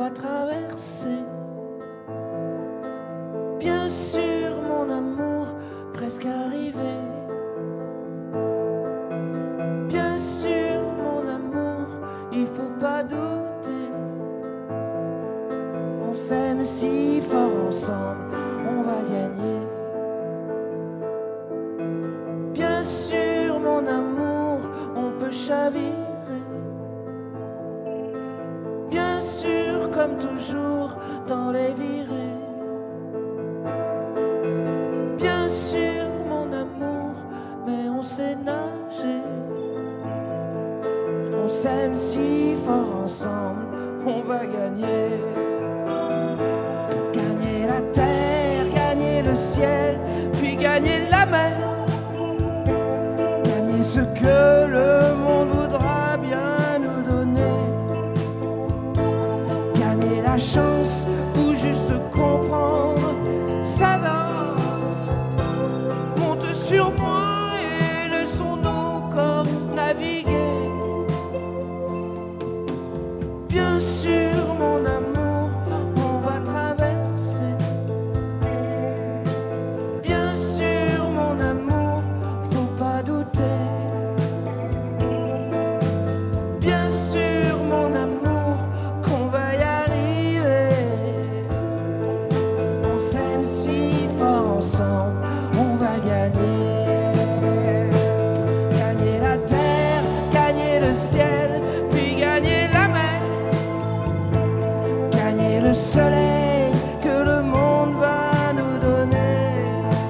va traverser. Bien sûr, mon amour, presque arrivé. Bien sûr, mon amour, il faut pas douter. On s'aime si fort ensemble, on va gagner. Bien sûr, mon amour, on peut chavirer. Bien sûr, comme toujours, dans les virées. Bien sûr, mon amour, mais on sait nager. On s'aime si fort ensemble, on va gagner. Gagner la terre, gagner le ciel, puis gagner la mer. Gagner ce que le monde voudra bien nous donner. Gagner la chance ou juste comprendre ça danse. Monte sur moi et laissons nos corps naviguer. Bien sûr, mon amour, on va traverser. Bien sûr, mon amour, faut pas douter. Bien sûr, mon amour, qu'on va y arriver. On s'aime si fort ensemble, on va gagner. Gagner la terre, gagner le ciel, puis gagner la mer. Gagner le soleil que le monde va nous donner.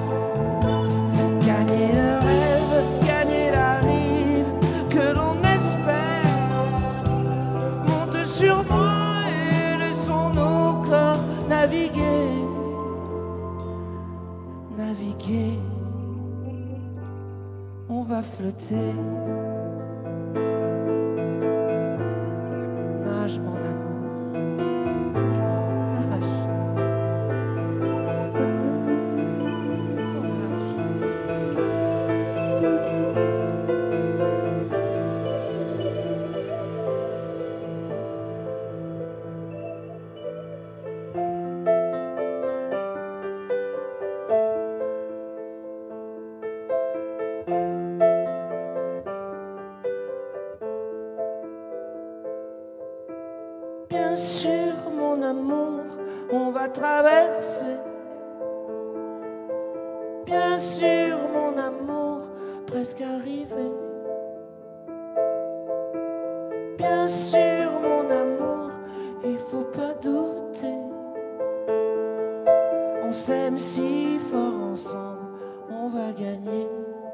Gagner le rêve, gagner la rive que l'on espère. Monte sur moi et laissons nos corps naviguer. Naviguer, on va flotter. Nage mon amour, nage. Courage. Bien sûr, mon amour, on va traverser. Bien sûr, mon amour, presque arrivé. Bien sûr, mon amour, il faut pas douter. On s'aime si fort ensemble, on va gagner.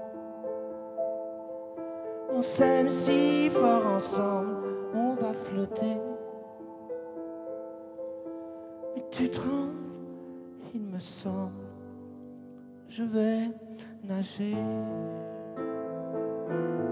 On s'aime si fort ensemble, on va flotter. Mais tu trembles, il me semble, je vais nager.